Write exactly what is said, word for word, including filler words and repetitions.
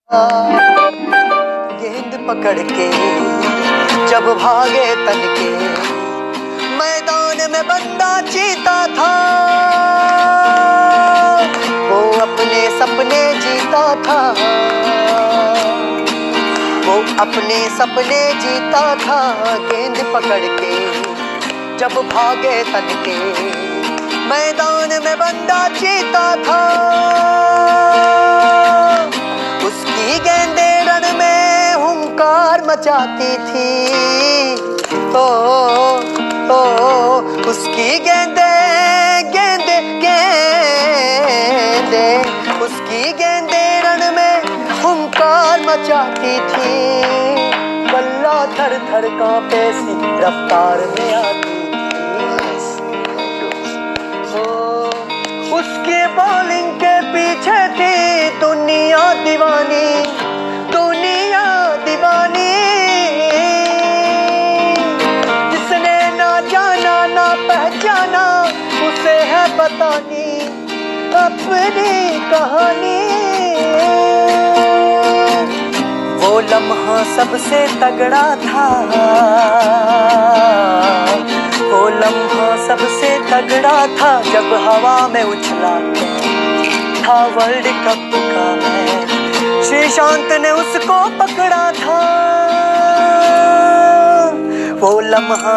गेंद पकड़ के जब भागे तन के, मैदान में बंदा जीता था, वो अपने सपने जीता था, वो अपने सपने जीता था। गेंद पकड़ के जब भागे तन के, मैदान में बंदा जीता था, उसकी गेंदें रन में हुंकार मचाती थी। ओ, ओ, उसकी गेंदे गेंदे गेंदे उसकी गेंदे रन में हुंकार मचाती थी। बल्ला थर थर कांपे सी रफ्तार में आती थी। उसकी बॉलिंग के पीछे थी दुनिया दीवानी, दुनिया दीवानी। जिसने ना जाना ना पहचाना, उसे है बतानी अपनी कहानी। वो लम्हा सबसे तगड़ा था, वो लम्हा सबसे तगड़ा था, जब हवा में उछला था वर्ल्ड कप का मैच। श्रीशांत ने उसको पकड़ा था, वो लम्हा